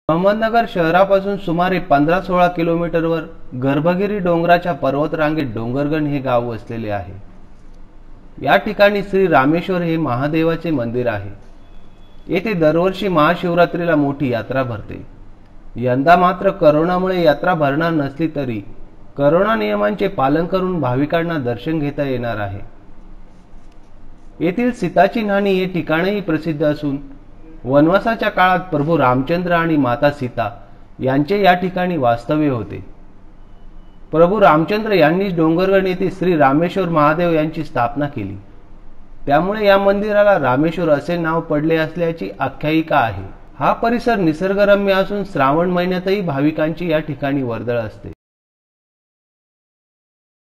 अहमदनगर शहरापासून सुमारे 15-16 किलोमीटरवर गर्भगिरी डोंगराच्या पर्वतरांगेत डोंगरगण हे गाव वसलेले आहे। या ठिकाणी श्री रामेश्वर हे महादेवाचे मंदिर आहे। येथे दरवर्षी महाशिवरात्रीला मोठी यात्रा भरते। यंदा मात्र करोनामुळे यात्रा भरणार नसली तरी करोना नियमांचे पालन करून भाविकांना दर्शन घेता येणार आहे। येथील सीताची न्हाणी हे ठिकाणही प्रसिद्ध असून वनवासाच्या काळात प्रभू रामचंद्र आणि माता सीता यांचे या ठिकाणी वास्तव्य होते। प्रभू रामचंद्र यांनीच डोंगरगण येथे श्री रामेश्वर महादेव यांची स्थापना केली। त्यामुळे या मंदिराला रामेश्वर असे नाव पडले असल्याची आख्यायिका आहे। हा परिसर निसर्गरम्य असून श्रावण महिन्यातही भाविकांची या ठिकाणी वर्दळ असते।